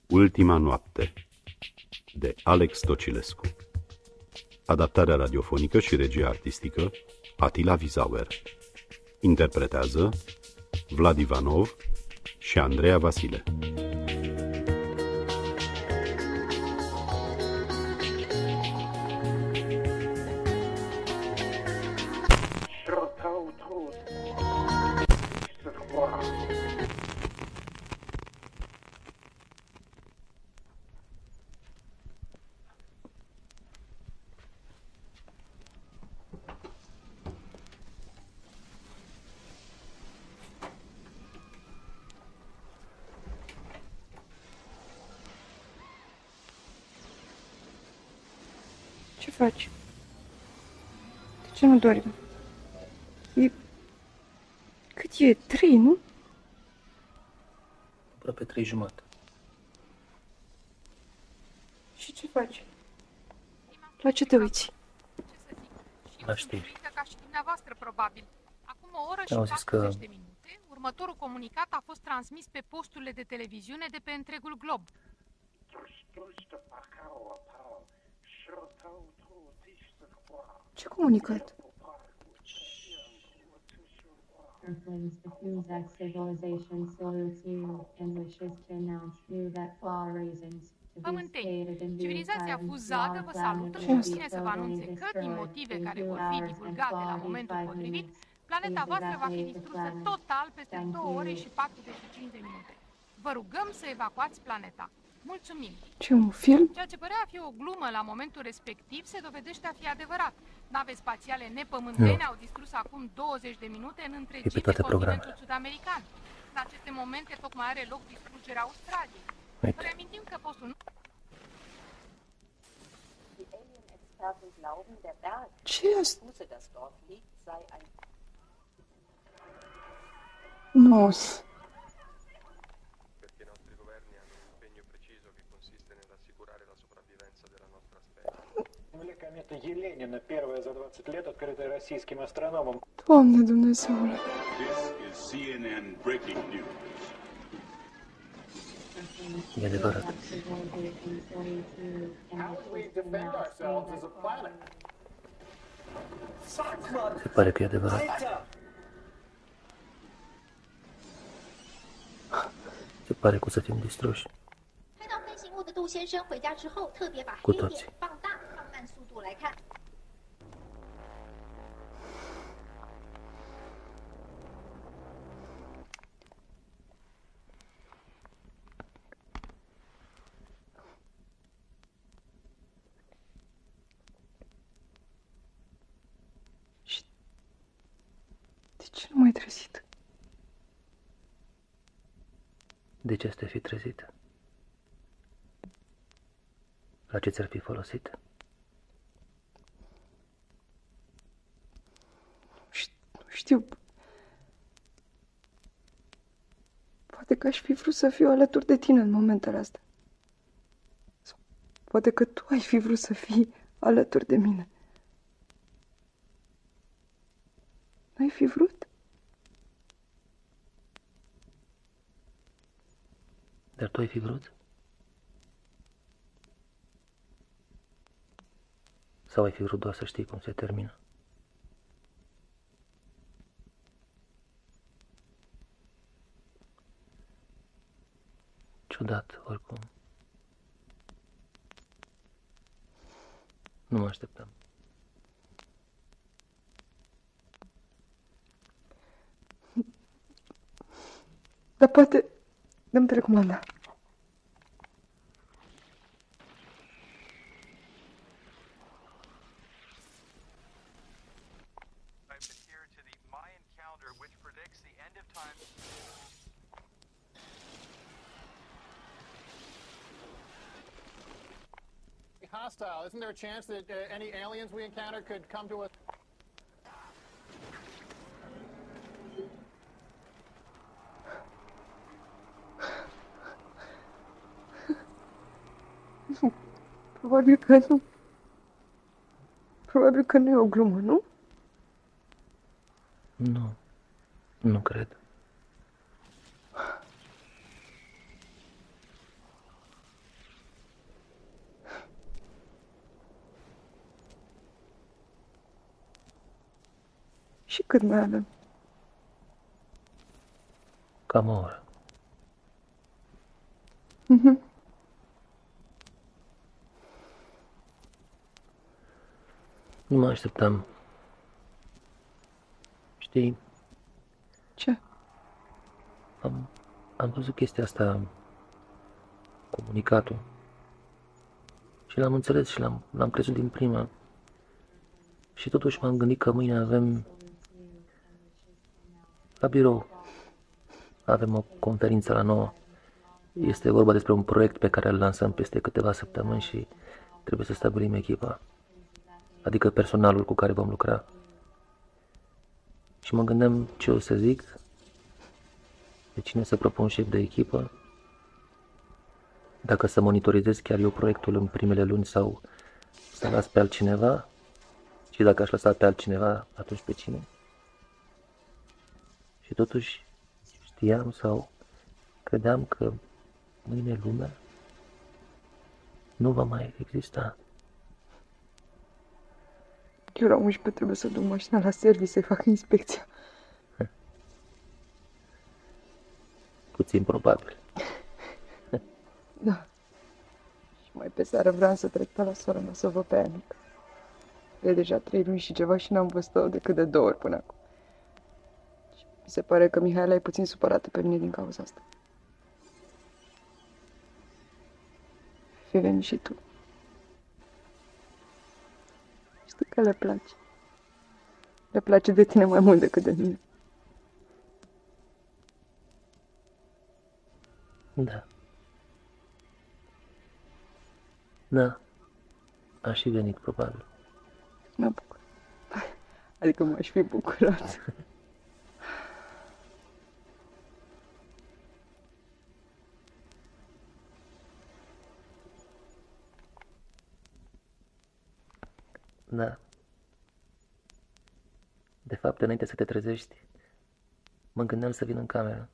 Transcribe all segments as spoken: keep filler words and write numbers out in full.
Ultima noapte de Alex Tocilescu. Adaptarea radiofonică și regia artistică Atila Vizauer. Interpretează Vlad Ivanov și Andreea Vasile. Ce faci? De ce nu dormi? E... Cât e? Trei, nu? Aproape trei jumate. Și ce faci? La ce te uiți? La știri. Ca și dumneavoastră, probabil. Acum o oră și Au zis că- patruzeci de minute, următorul comunicat a fost transmis pe posturile de televiziune de pe întregul glob. Ce comunicat? Earthlings diffuse that civilization soil to and wishes to announce you that for reasons to be Pământeni, stated in due civilizația time, fuzadă vă salută și Ce vă asta? ține să vă anunțe că, din motive care vor fi divulgate la momentul potrivit, planeta voastră va fi distrusă total peste două ore și patruzeci și cinci de minute. Vă rugăm să evacuați planeta. Mulțumim! Ce, un film? Ceea ce părea a fi o glumă la momentul respectiv se dovedește a fi adevărat. Nave spațiale nepământene Nu. au distrus acum douăzeci de minute în E întregime pe toate continentul programele. sud-american. În aceste momente tocmai are loc distrugerea Australiei. Vă Uite, reamintim că postul nu... Die Alien-Experten glauben, der Berg, Ce e asta? wo das Dorf liegt, sei ein Nu. Perché i nostri governi hanno un impegno preciso che consiste nell'assicurare la sopravvivenza della nostra specie. Земля комета Еленина, первая за двадцать лет, открытая российским астрономом. Doamne Dumnezeule. This is C N N breaking news. e adevărat. How do we defend ourselves as a planet? Se pare că e adevărat. Se pare că o să fim distruși. 拍到飞行物的杜先生回家之后，特别把 cu 黑 toții. 点放大，放慢速度来看。 De ce nu m-ai trezit? De ce să te fi trezit? La ce ți-ar fi folosit? Nu știu. Poate că aș fi vrut să fiu alături de tine în momentele astea. Sau poate că tu ai fi vrut să fii alături de mine. N-ai fi vrut? Dar tu ai fi vrut? Sau ai fi vrut doar să știi cum se termină? Ciudat, oricum. Nu mă așteptam. Dar poate... Dă-mi telecomanda. Here to the Mayan calendar, which predicts the end of time. Hostile. Isn't there a chance that uh, any aliens we encounter could come to us? Probabil că nu. Probabil că nu e o glumă, nu? Nu, nu cred. Și cât mai avem? Cam o oră. Mhm. Nu mă așteptam. Știi, Ce? am, am văzut chestia asta, comunicatul. Și l-am înțeles și l-am, l-am crezut din prima. Și totuși m-am gândit că mâine avem, la birou, avem o conferință la nouă. Este vorba despre un proiect pe care îl lansăm peste câteva săptămâni și trebuie să stabilim echipa. Adică personalul cu care vom lucra. Și mă gândeam ce o să zic, de cine să propun șef de echipă, dacă să monitorizez chiar eu proiectul în primele luni sau să las pe altcineva, și dacă aș lăsa pe altcineva, atunci pe cine? Și totuși știam sau credeam că mâine lumea nu va mai exista. Eu la unsprezece trebuie să duc mașina la serviciu să-i fac inspecția. Puțin probabil. Da. Și mai pe seară vreau să trec pe la sora mea să o văd pe aia mică. E deja trei luni și ceva și n-am văzut-o decât de două ori până acum. Și mi se pare că Mihaela e puțin supărată pe mine din cauza asta. Fi venit și tu. Știi că le place. Le place de tine mai mult decât de mine. Da. Da. Aș fi venit, probabil. Mă bucur. Adică m-aș fi bucurat. Da. De fapt, înainte să te trezești, mă gândeam să vin în cameră.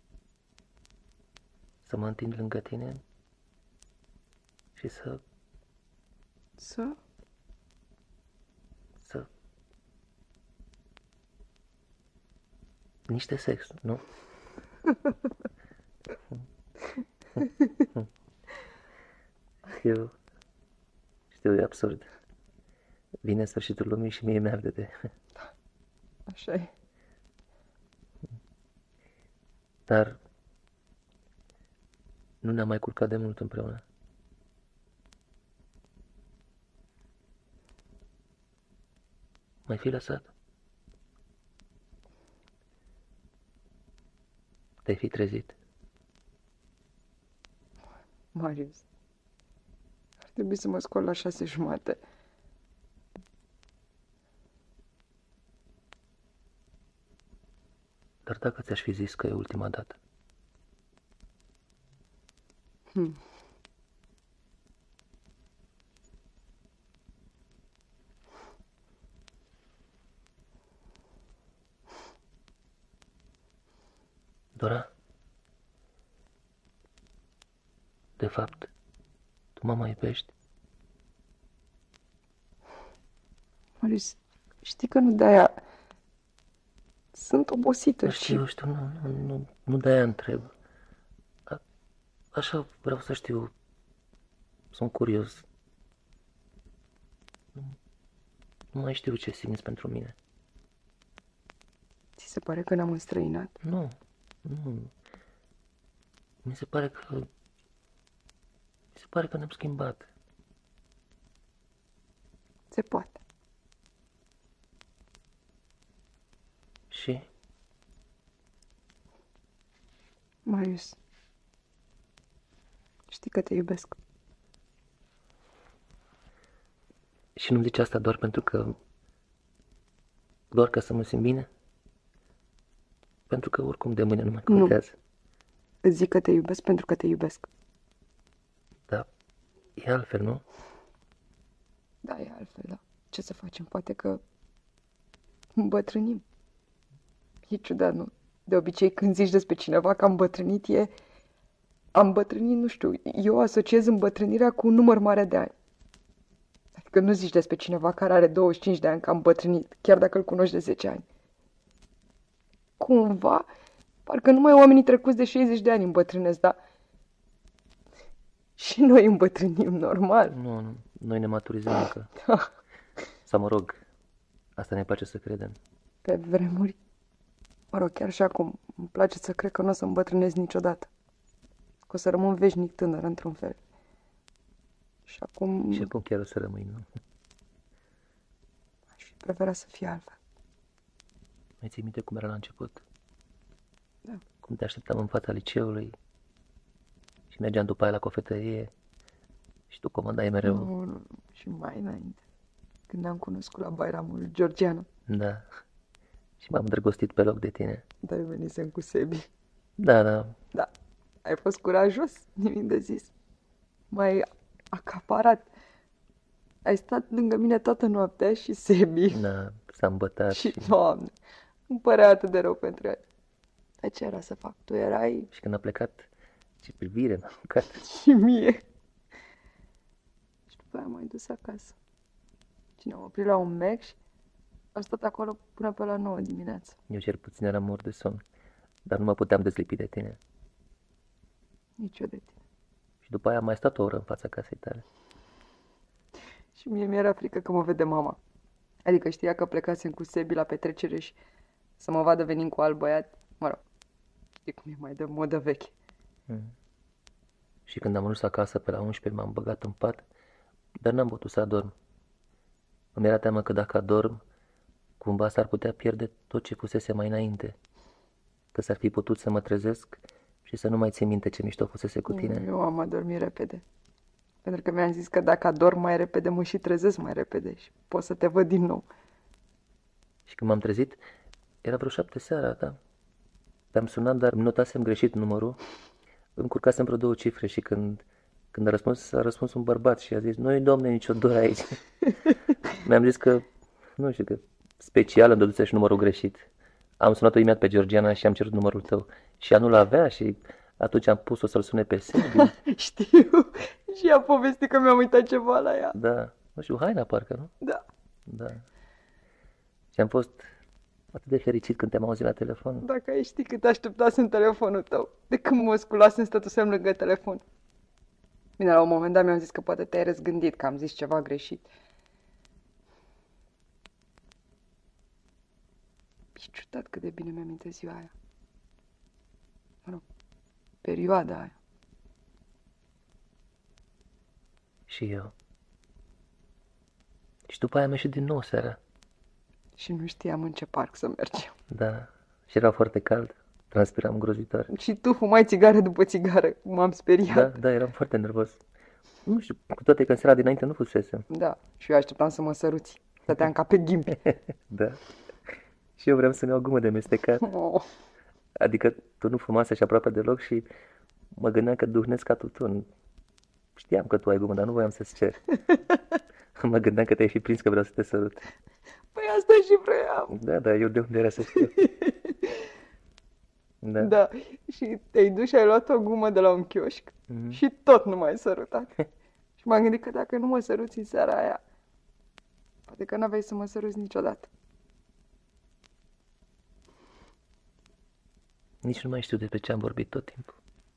Să mă întind lângă tine și să... Să? Să... Niște sex, nu? Eu știu, e absurd. Vine sfârșitul lumii și mie mi-arde de... Așa e. Dar nu ne-am mai culcat de mult împreună. Mai fi lăsat? Te-ai fi trezit? Marius, ar trebui să mă scol la șase jumate. Dar dacă ți-aș fi zis că e ultima dată? Hmm. Dora? De fapt, tu mă mai iubești? Marius, știi că nu de-aia... Sunt obosită și... Știu, știu, nu, nu, nu, nu de-aia întreb. A, așa vreau să știu. Sunt curios. Nu, nu mai știu ce simți pentru mine. Ți se pare că ne-am înstrăinat? Nu, nu. Mi se pare că... Mi se pare că ne-am schimbat. Se poate. Și? Marius, știi că te iubesc. Și nu-mi zici asta doar pentru că... Doar ca să mă simt bine? Pentru că oricum de mâine nu mai contează. Nu. Îți zic că te iubesc pentru că te iubesc. Da, e altfel, nu? Da, e altfel, da. Ce să facem? Poate că îmbătrânim. E ciudat, nu? De obicei, când zici despre cineva că am îmbătrânit, e... Am îmbătrânit, nu știu, eu asociez îmbătrânirea cu un număr mare de ani. Adică nu zici despre cineva care are douăzeci și cinci de ani că am îmbătrânit, chiar dacă îl cunoști de zece ani. cumva, parcă numai oamenii trecuți de șaizeci de ani îmbătrânesc, dar și noi îmbătrânim normal. Nu, nu, noi ne maturizăm încă. Sau mă rog, asta ne place să credem. Pe vremuri, mă rog, chiar și acum, îmi place să cred că nu o să îmbătrânesc niciodată. Că o să rămân veșnic tânăr, într-un fel. Și acum... Și acum chiar o să rămâi, nu? Aș fi preferat să fie altfel. Mai ții minte cum era la început? Da. Cum te așteptam în fața liceului și mergeam după aia la cofetărie și tu comandai mereu. Nu, nu, și mai înainte, când ne-am cunoscut la Bairamul Georgiana. Da. Și m-am îndrăgostit pe loc de tine. Da, eu venisem cu Sebi. Da, da. Da, ai fost curajos, nimic de zis. M-ai acaparat. Ai stat lângă mine toată noaptea și Sebi. Da, s-a îmbătat. Și, și... Doamne, îmi părea atât de rău pentru el. Dar ce era să fac? Tu erai... Și când a plecat, ce privire m-a mâncat. Și mie. Și după aia m-ai dus acasă. Și ne-am oprit la un Mac și am stat acolo până pe la nouă dimineața. Eu cel puțin eram mort de somn, dar nu mă puteam dezlipi de tine. Nici eu de tine. Și după aia am mai stat o oră în fața casei tale. Și mie mi-era frică că mă vede mama. Adică știa că plecasem cu Sebi la petrecere și să mă vadă venind cu alt băiat. Mă rog, știi cum e mai de modă veche. Mm. Și când am ajuns acasă pe la unsprezece m-am băgat în pat, dar n-am putut să adorm. Îmi era teamă că dacă adorm, cumva s-ar putea pierde tot ce fusese mai înainte. Că s-ar fi putut să mă trezesc și să nu mai țin minte ce mișto fusese cu tine. Eu am adormit repede. Pentru că mi-am zis că dacă adorm mai repede, mă și trezesc mai repede și pot să te văd din nou. Și când m-am trezit, era vreo șapte seara, da. Te-am sunat, dar îmi notasem greșit numărul. Îmi curcasem vreo două cifre și când, când a răspuns, a răspuns un bărbat și a zis: nu-i, domne, nicio doră aici. Mi-am zis că, nu știu, că special îmi dăduse și numărul greșit. Am sunat-o imediat pe Georgiana și am cerut numărul tău. Și ea nu l-avea și atunci am pus-o să-l sune pe Sebi. Știu. Și a povestit că mi-am uitat ceva la ea. Da. Nu știu, haina parcă, nu? Da. Da. Și am fost atât de fericit când te-am auzit la telefon. Dacă ai ști cât așteptasem telefonul tău. De când mă sculasem, stătusem lângă telefon. Bine, la un moment dat mi-am zis că poate te-ai răzgândit, că am zis ceva greșit. E ciudat cât de bine mi-aminte ziua aia. Mă rog, perioada aia. Și eu. Și după aia am ieșit din nou seara. Și nu știam în ce parc să mergem. Da, și era foarte cald, transpiram grozitor. Și tu fumai țigară după țigară, m-am speriat. Da, da, eram foarte nervos. Nu știu, cu toate că în seara dinainte nu fusesem. Da, și eu așteptam să mă săruți. Stăteam ca pe ghimpi. Da. Și eu vreau să-mi iau gumă de mestecat. Oh. Adică tu nu fumase și aproape deloc și mă gândeam că duhnesc ca tutun. Știam că tu ai gumă, dar nu voiam să-ți cer. Mă gândeam că te-ai fi prins că vreau să te sărut. Păi asta și vreau. Da, da, eu de unde era să știu. Da. Da, și te-ai dus și ai luat o gumă de la un chioșc mm-hmm. și tot nu m-ai sărutat. Și m-am gândit că dacă nu mă săruți în seara aia, poate că n-aveai să mă săruți niciodată. Nici nu mai știu despre ce am vorbit tot timpul.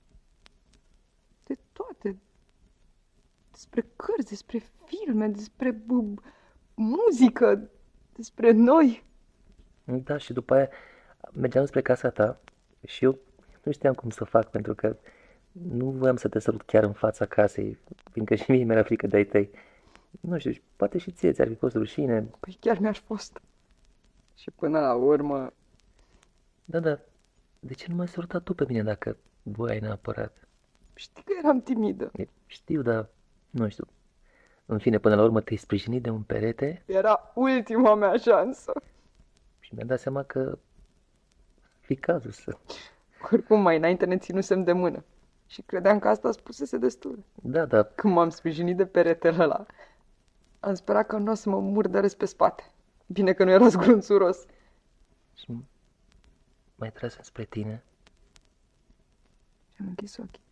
De toate. Despre cărți, despre filme, despre b- muzică, despre noi. Da, și după aia mergeam spre casa ta și eu nu știam cum să fac, pentru că nu voiam să te sărut chiar în fața casei, fiindcă și mie mi-era frică de-ai tăi. Nu știu, poate și ție ți-ar fi fost rușine. Păi chiar mi-ar fost. Și până la urmă... Da, da, de ce nu m-ai sărutat tu pe mine dacă voiai neapărat? Știi că eram timidă. Știu, dar nu știu. În fine, până la urmă te-ai sprijinit de un perete. Era ultima mea șansă. Și mi-am dat seama că fi cazul să... Oricum, mai înainte ne ținusem de mână. Și credeam că asta spusese destul. Da, da. Când m-am sprijinit de peretele ăla, am sperat că nu o să mă murdăresc pe spate. Bine că nu era zgrunțuros. Și m-ai tras spre tine. Și am închis ochii.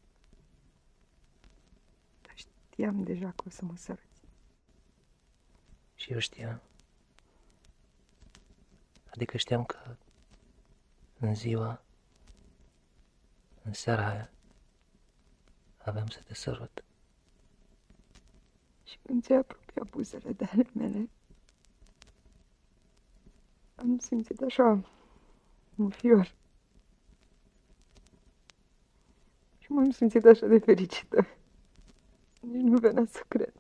Dar știam deja că o să mă săruți. Și eu știam. Adică știam că în ziua, în seara aia, aveam să te sărut. Și când ți-ai apropiat buzele de ale mele, am simțit așa un fior. Și m-am simțit așa de fericită. Nici nu venea să cred.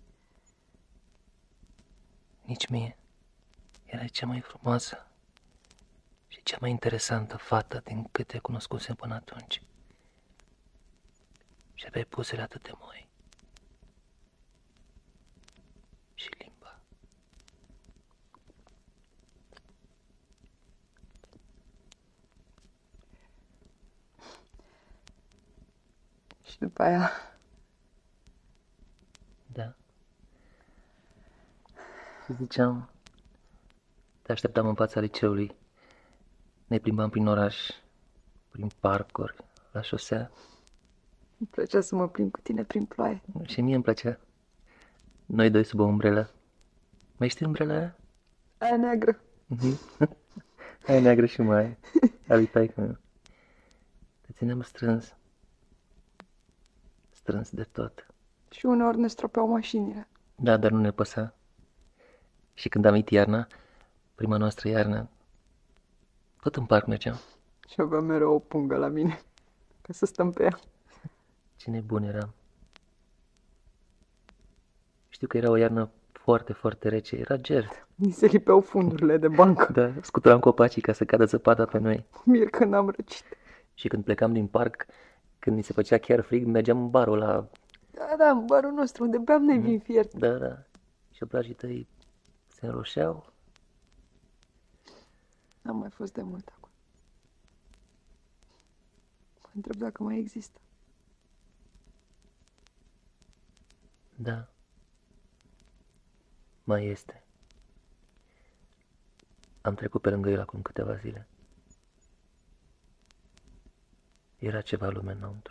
Nici mie. Erai cea mai frumoasă și cea mai interesantă fată din câte cunoscusem până atunci. Și aveai buzele atât de moi. Și limba. Și după aia... Da. Și ziceam, te așteptam în fața liceului. Ne plimbam prin oraș, prin parcuri, la șosea. Îmi plăcea să mă plimb cu tine prin ploaie. Și mie îmi plăcea. Noi doi sub o umbrelă. Mai știi umbrela aia? Aia neagră. Aia neagră și mai a lui taică meu. Te țineam strâns. Strâns de tot. Și uneori ne stropeau mașinile. Da, dar nu ne păsa. Și când am venit iarna, prima noastră iarnă, tot în parc mergeam. Și aveam mereu o pungă la mine, ca să stăm pe ea. Ce nebun eram. Știu că era o iarnă foarte, foarte rece. Era ger. Ni se lipeau fundurile de bancă. Da, scuturam copacii ca să cadă zăpada pe noi. Mir că n-am răcit. Și când plecam din parc, când ni se făcea chiar frig, mergeam în barul la... Da, da, în barul nostru, unde beam noi vin fiert. Da, da. Și obrajii tăi se înroșeau. N-am mai fost de mult acum. Mă întreb dacă mai există. Da. Mai este. Am trecut pe lângă el acum câteva zile. Era ceva lume înăuntru.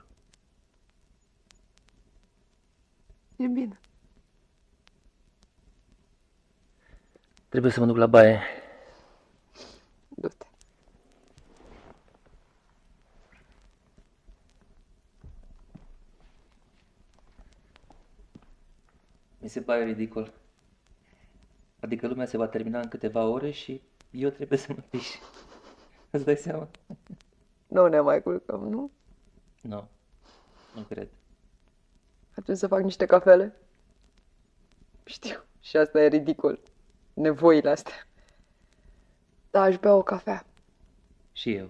E bine. Trebuie să mă duc la baie. Du-te. Mi se pare ridicol. Adică lumea se va termina în câteva ore și eu trebuie să mă piș. Îți dai seama? Nu ne mai culcăm, nu? Nu, nu cred. Atunci să fac niște cafele? Știu, și asta e ridicol. Nevoile astea. Da, aș bea o cafea. Și eu.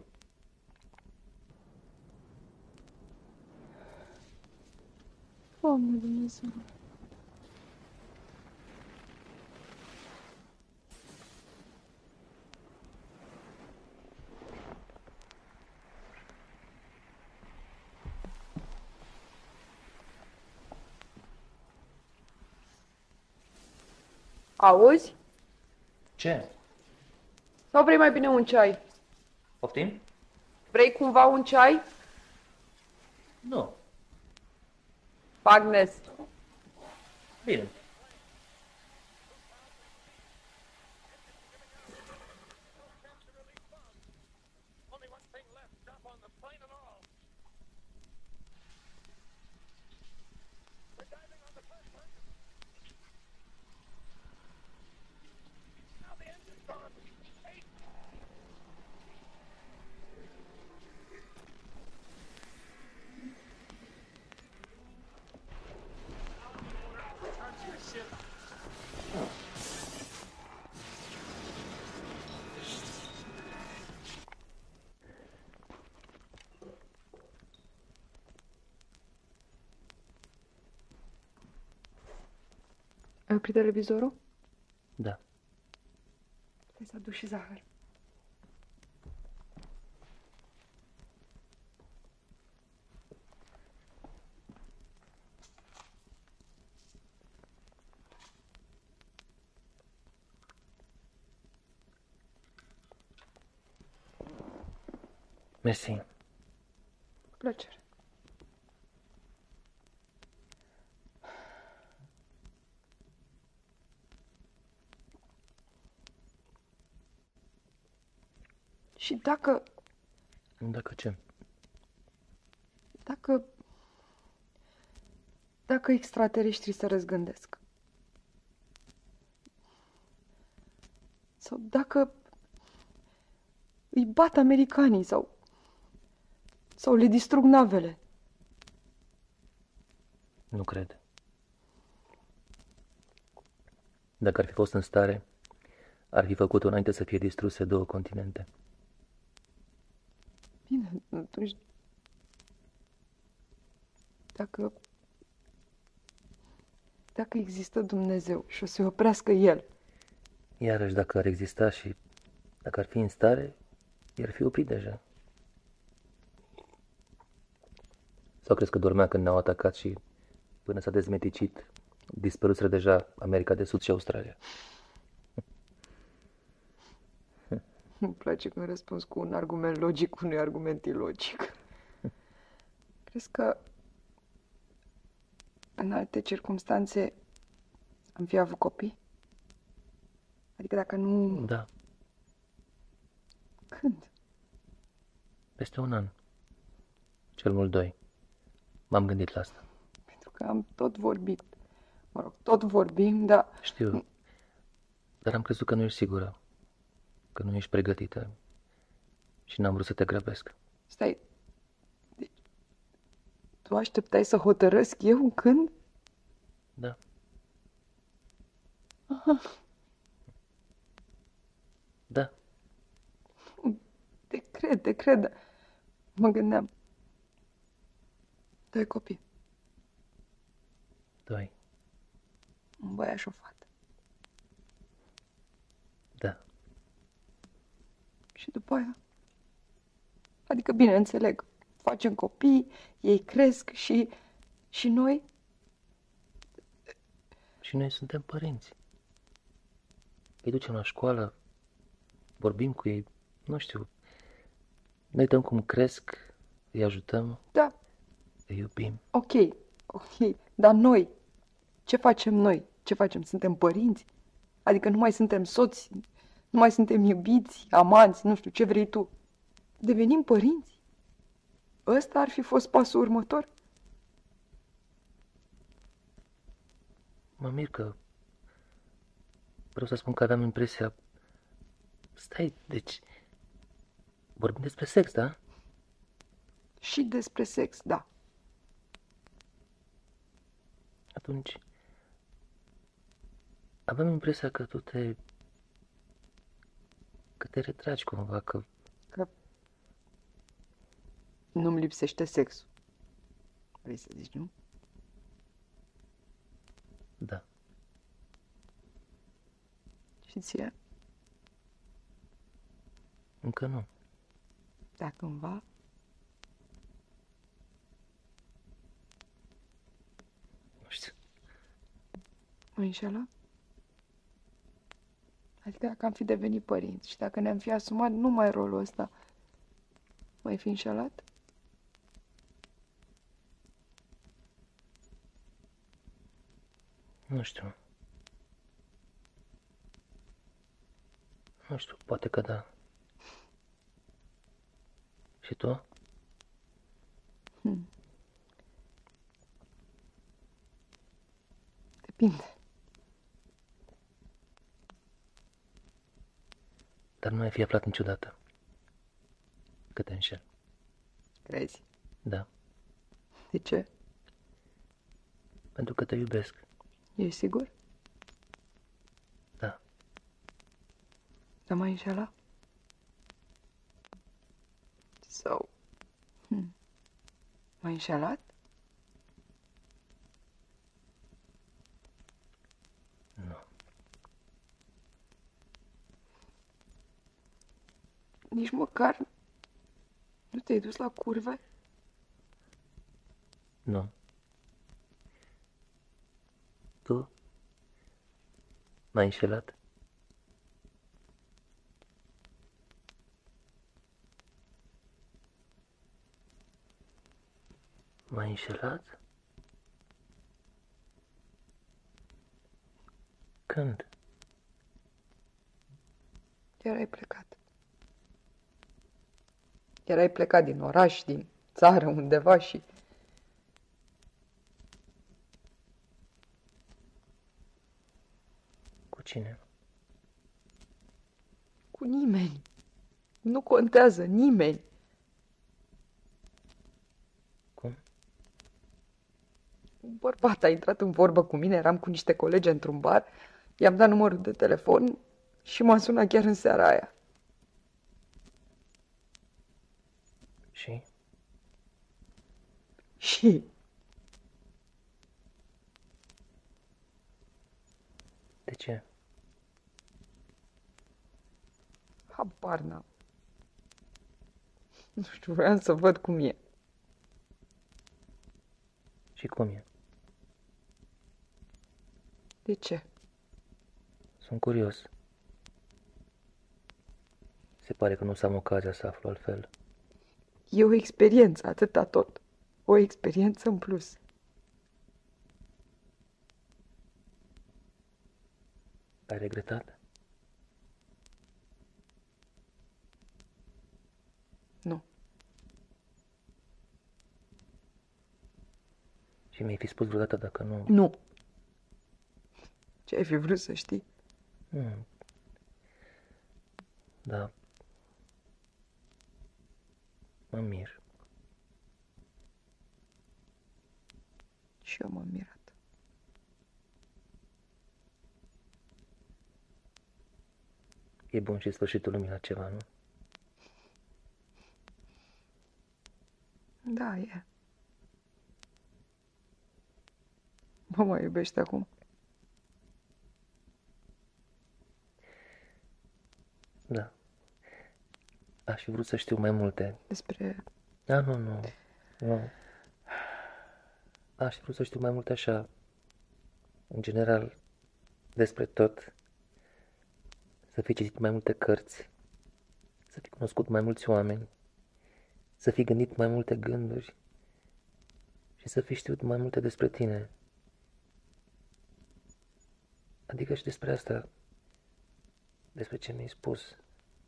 Doamne Dumnezeu. Auzi? Ce? Sau vrei mai bine un ceai? Poftim? Vrei cumva un ceai? Nu. Agnes. Bine. Ai oprit televizorul? Da. Stai să aduc și zahăr. Mersi. Cu plăcere. Și dacă Dacă ce? Dacă... Dacă extraterestrii se răzgândesc. Sau dacă îi bat americanii sau... Sau le distrug navele. Nu cred. Dacă ar fi fost în stare, ar fi făcut-o înainte să fie distruse două continente. Bine, atunci... Dacă... Dacă există Dumnezeu și o să oprească El. Iarăși, dacă ar exista și dacă ar fi în stare, i-ar fi oprit deja. Sau crezi că dormea când ne-au atacat și până s-a dezmeticit, dispăruseră deja America de Sud și Australia? Îmi place când răspunzi cu un argument logic, cu unui argument ilogic. Crezi că în alte circumstanțe am fi avut copii? Adică dacă nu... Da. Când? Peste un an. Cel mult doi. M-am gândit la asta. Pentru că am tot vorbit. Mă rog, tot vorbim, dar... Știu. Dar am crezut că nu ești sigură. Că nu ești pregătită. Și n-am vrut să te grăbesc. Stai. Deci, tu așteptai să hotărăsc eu când? Da. Aha. Da. Te cred, te cred. Mă gândeam. Doi copii. Doi. Un băiat și o fată. Da. Și după aia? Adică, bine, înțeleg. Facem copii, ei cresc și... Și noi? Și noi suntem părinți. Îi ducem la școală, vorbim cu ei, nu știu. Ne uităm cum cresc, îi ajutăm. Da. Îi iubim. Ok, ok. Dar noi? Ce facem noi? Ce facem? Suntem părinți? Adică nu mai suntem soți, nu mai suntem iubiți, amanți, nu știu, ce vrei tu. Devenim părinți? Ăsta ar fi fost pasul următor? Mă mir că... Vreau să spun că aveam impresia... Stai, deci... Vorbim despre sex, da? Și despre sex, da. Atunci... Aveam impresia că tu te... Că te retragi cumva, că... Că... Nu-mi lipsește sexul. Vrei să zici, nu? Da. Și ție? Încă nu. Dar cândva? Nu știu. Mă înșela? Adică dacă am fi devenit părinți și dacă ne-am fi asumat numai rolul ăsta, m-ai fi înșelat? Nu știu. Nu știu, poate că da. Și tu? Hmm. Depinde. Dar nu ai fi aflat niciodată că te înșel. Crezi? Da. De ce? Pentru că te iubesc. Ești sigur? Da. Dar m-ai înșelat? Sau... Hmm. M-ai înșelat? Nu. Nici măcar nu te-ai dus la curve? Nu. Tu m-ai înșelat? M-ai înșelat? Când? Chiar ai plecat. Erai plecat din oraș, din țară, undeva și... Cu cine? Cu nimeni. Nu contează, nimeni. Cum? Un bărbat a intrat în vorbă cu mine, eram cu niște colegi într-un bar, i-am dat numărul de telefon și m-a sunat chiar în seara aia. Și? Și? De ce? Habar n-am. Nu știu, vreau să văd cum e. Și cum e? De ce? Sunt curios. Se pare că nu s-am ocazia să aflu altfel. E o experiență, atâta tot. O experiență în plus. Ai regretat? Nu. Și mi-ai fi spus vreodată dacă nu... Nu. Ce ai fi vrut să știi? Hmm. Da. Mă mir. Și eu m-am mirat. E bun și sfârșitul lumii la ceva, nu? Da, e. Mă mai iubești acum? Da. Aș fi vrut să știu mai multe. Despre... Da, nu, nu. Nu. Aș fi vrut să știu mai multe așa, în general, despre tot. Să fi citit mai multe cărți, să fi cunoscut mai mulți oameni, să fi gândit mai multe gânduri și să fi știut mai multe despre tine. Adică și despre asta, despre ce mi-ai spus.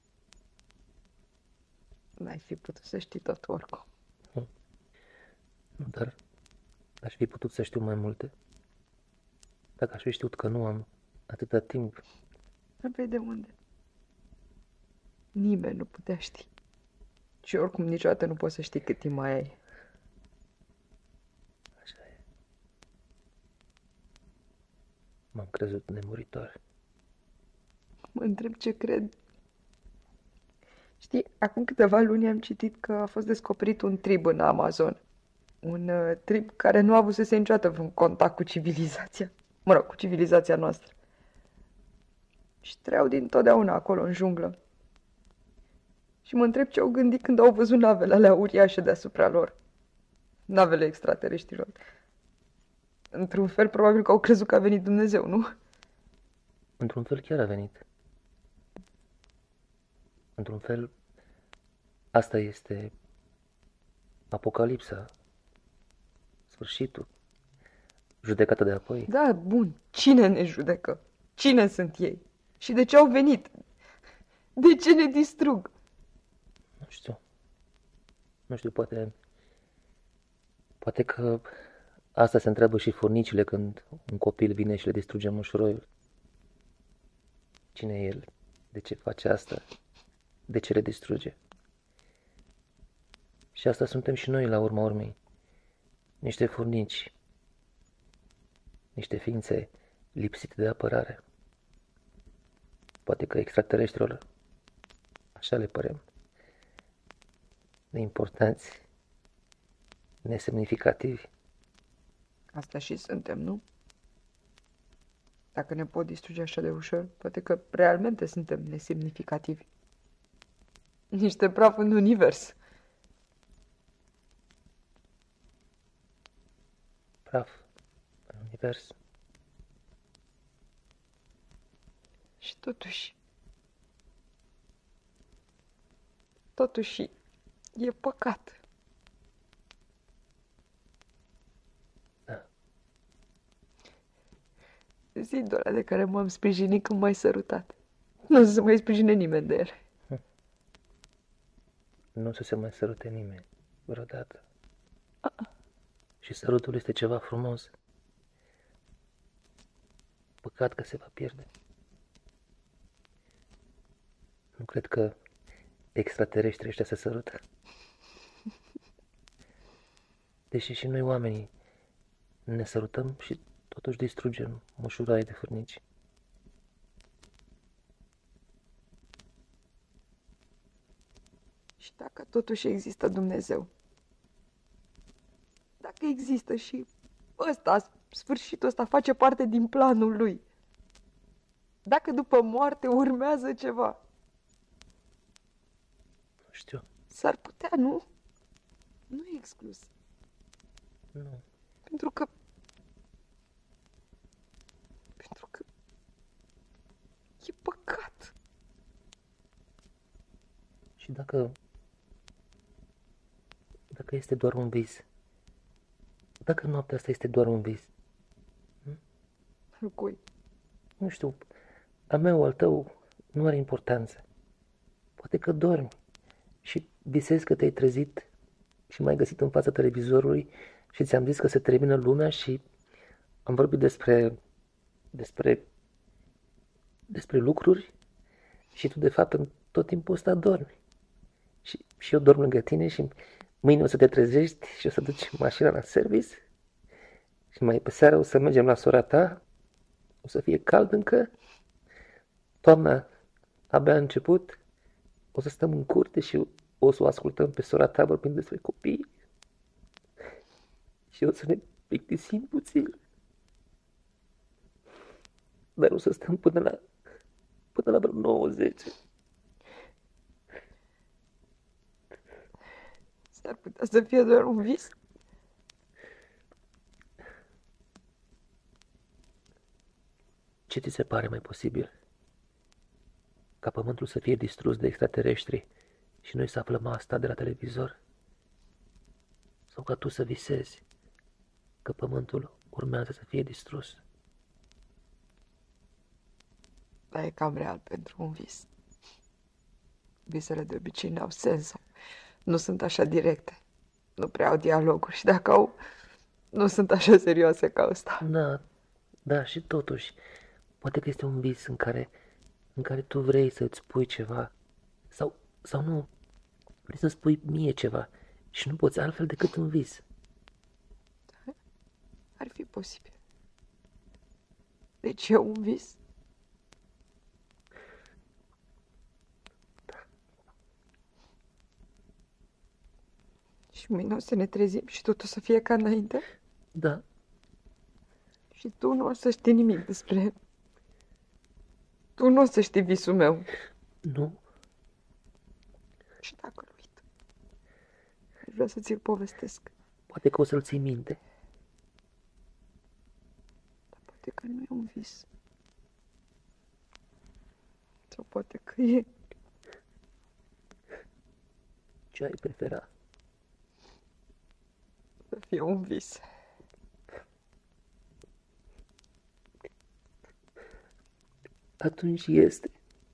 N-ai fi putut să știi tot oricum. Nu, nu, dar aș fi putut să știu mai multe. Dacă aș fi știut că nu am atâta timp. Aveai de unde? Nimeni nu putea ști. Și oricum niciodată nu poți să știi cât timp mai ai. Așa e. M-am crezut nemuritor. Mă întreb ce cred. Știi, acum câteva luni am citit că a fost descoperit un trib în Amazon. Un uh, trib care nu a avut să se niciodată vreun contact cu civilizația. Mă rog, cu civilizația noastră. Și trăiau dintotdeauna acolo, în junglă. Și mă întreb ce au gândit când au văzut navele alea uriașe deasupra lor. Navele extraterestrilor. Într-un fel, probabil că au crezut că a venit Dumnezeu, nu? Într-un fel chiar a venit. Într-un fel, asta este apocalipsa, sfârșitul, judecata de apoi. Da, bun. Cine ne judecă? Cine sunt ei? Și de ce au venit? De ce ne distrug? Nu știu. Nu știu, poate... Poate că asta se întreabă și furnicile când un copil vine și le distruge mușuroiul. Cine e el? De ce face asta? De ce le distruge? Și asta suntem și noi la urma urmei. Niște furnici. Niște ființe lipsite de apărare. Poate că extraterestrilor așa le părem. Neimportanți. Nesemnificativi. Asta și suntem, nu? Dacă ne pot distruge așa de ușor, poate că realmente suntem nesemnificativi. Niște praf în univers. Praf în univers. Și totuși... Totuși, e păcat. Da. Zidul ăla de care m-am sprijinit când m-ai sărutat. Nu o să se mai sprijine nimeni de el. nu o să se mai sărute nimeni vreodată. Și sărutul este ceva frumos. Păcat că se va pierde. Nu cred că extraterestrii ăștia se sărută. Deși și noi oamenii ne sărutăm și totuși distrugem mușuraie de fârnici. Și dacă totuși există Dumnezeu, dacă există și ăsta, sfârșitul ăsta face parte din planul lui, dacă după moarte urmează ceva, nu știu. S-ar putea, nu? Nu e exclus. Nu. Pentru că... Pentru că... E păcat. Și dacă... Dacă este doar un vis? Dacă noaptea asta este doar un vis? Hm? Al cui? Nu știu. Al meu, al tău, nu are importanță. Poate că dormi și visezi că te-ai trezit și m-ai găsit în fața televizorului și ți-am zis că se termină lumea și am vorbit despre despre despre lucruri și tu de fapt în tot timpul ăsta dormi. Și, și eu dorm lângă tine și mâine o să te trezești și o să duci mașina la service și mai pe seară o să mergem la sora ta, o să fie cald încă, toamna abia a început, o să stăm în curte și o să o ascultăm pe sora ta vorbind despre copii și o să ne plictisim puțin. Dar o să stăm până la până la vreo nouăzeci. S-ar putea să fie doar un vis? Ce ți se pare mai posibil? Ca pământul să fie distrus de extraterestri și noi să aflăm asta de la televizor? Sau ca tu să visezi că pământul urmează să fie distrus? Dar e cam real pentru un vis. Visele de obicei n-au sens. Nu sunt așa directe. Nu prea au dialoguri și dacă au, nu sunt așa serioase ca ăsta. Da, da, și totuși, poate că este un vis în care, în care tu vrei să-ți spui ceva sau, sau nu, vrei să spui mie ceva și nu poți altfel decât în vis. Da, ar fi posibil. Deci e un vis? Și mâine o să ne trezim și tot o să fie ca înainte? Da. Și tu nu o să știi nimic despre... Tu nu o să știi visul meu. Nu. Și dacă îl uit, aș vrea să ți-l povestesc. Poate că o să-l ții minte. Dar poate că nu e un vis. Sau poate că e... Ce ai prefera? Să fie un vis. Atunci este.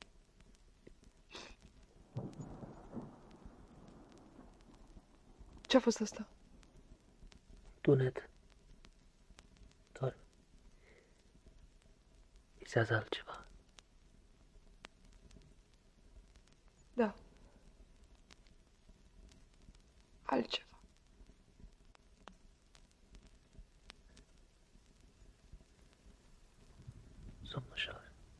Ce-a fost asta? Tunet. Doar visează altceva. Da. Altceva. Somn ușor.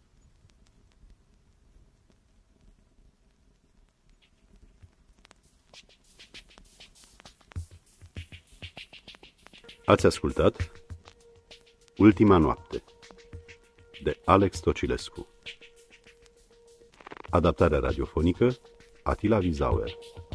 Ați ascultat Ultima noapte de Alex Tocilescu. Adaptarea radiofonică Atila Vizauer.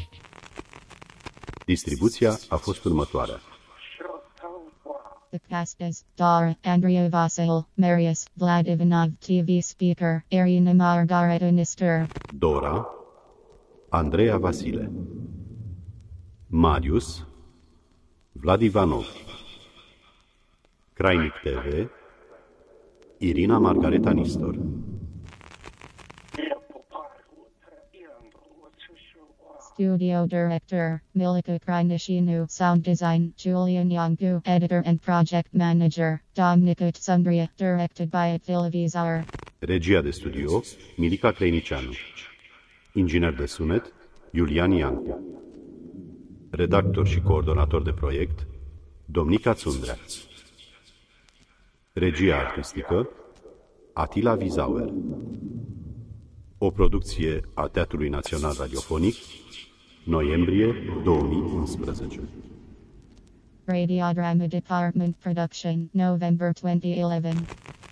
Distribuția a fost următoarea. The cast is Dara, Andrea Vasil, Marius, Vlad Ivanov, T V speaker, Ariana Margareta Nistor. Dora, Andreea Vasile. Marius, Vlad Ivanov. Crainic T V, Irina Margareta Nistor. Studio Director, Milika Krynishinu. Sound Design, Julian Yangu. Editor and Project Manager, Dominic Tsundria. Directed by Attila Vizar. Regia de studio, Milica Cleinicianu. Inginer de sunet, Iulian Iancu. Redactor și coordonator de proiect, Domnica Tsundrea. Regia artistică, Attila Vizauer. O producție a Teatrului Național Radiofonic, noiembrie două mii unsprezece. Radio Drama Department Production, November twenty eleven.